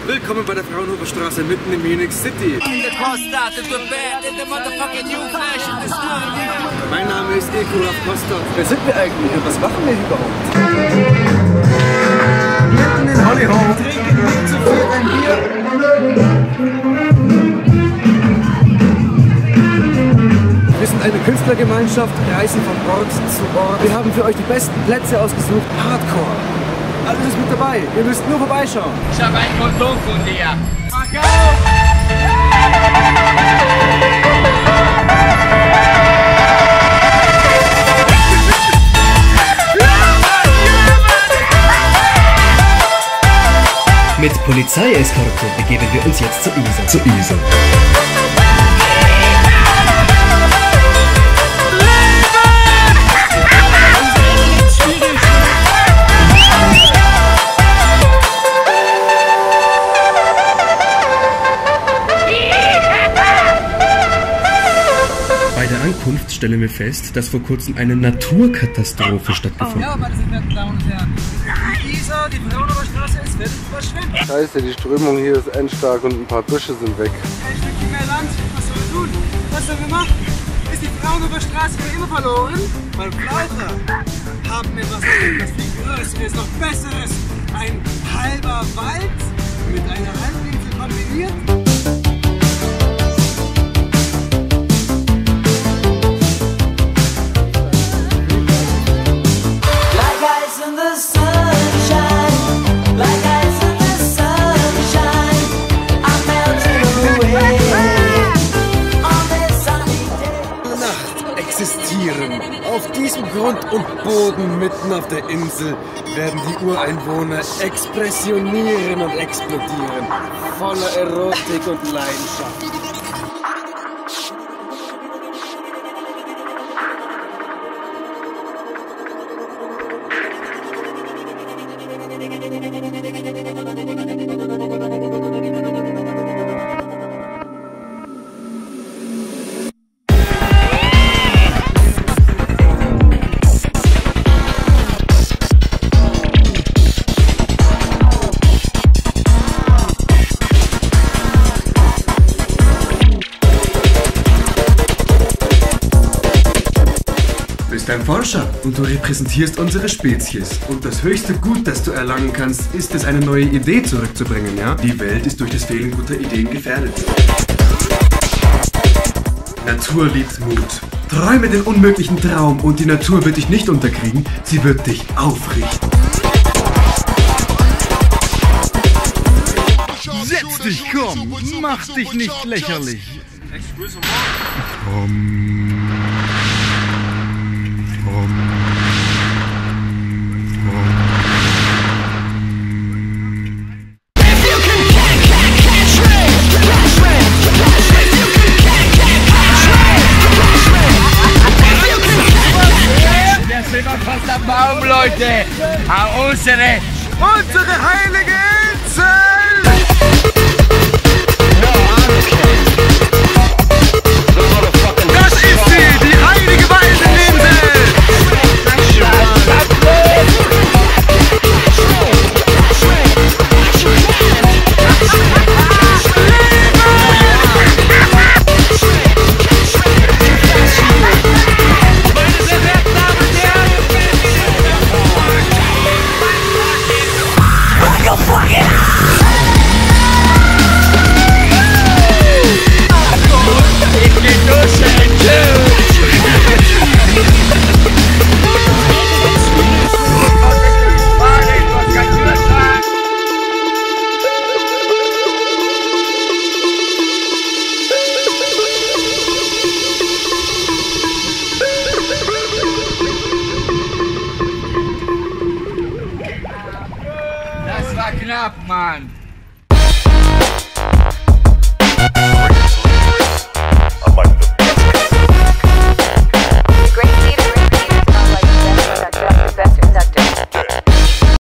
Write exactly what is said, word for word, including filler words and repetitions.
Willkommen bei der Fraunhofer Straße mitten in Munich City. Mein Name ist Ekulaf Costa. Wer sind wir eigentlich und was machen wir überhaupt? Mitten in Hollywood, trinken nicht zu viel ein Bier. Wir sind eine Künstlergemeinschaft, reisen von Ort zu Ort. Wir haben für euch die besten Plätze ausgesucht. Hardcore. Alles ist mit dabei. Ihr müsst nur vorbeischauen. Ich habe ein Kondom von dir. Mach auf! Mit Polizeieskorte begeben wir uns jetzt zur Isar. Zur Isar. Bei der Ankunft stellen wir fest, dass vor kurzem eine Naturkatastrophe stattgefunden hat. Ja, meine sehr verehrten Damen und Herren. Die Isar, die Fraunhofer Straße ist fertig verschwimmt. Scheiße, die Strömung hier ist endstark und ein paar Büsche sind weg. Ein Stückchen mehr Land. Was sollen wir tun? Was sollen wir machen? Ist die Fraunhofer Straße für immer verloren? Weil Flaucher haben etwas, etwas viel Größeres, noch Besseres. Ein halber Wald mit einer Halbinsel kombiniert. Existieren. Auf diesem Grund und Boden mitten auf der Insel werden die Ureinwohner expressionieren und explodieren. Voller Erotik und Leidenschaft. Du bist ein Forscher und du repräsentierst unsere Spezies. Und das höchste Gut, das du erlangen kannst, ist es, eine neue Idee zurückzubringen, ja? Die Welt ist durch das Fehlen guter Ideen gefährdet. Natur liebt Mut. Träume den unmöglichen Traum und die Natur wird dich nicht unterkriegen, sie wird dich aufrichten. Setz dich, komm! Mach dich nicht lächerlich! Wir sind noch fast am Baum, Leute! An unsere, unsere heilige Insel! Das ist sie, die heilige Weiseninsel! Das war knapp, Mann.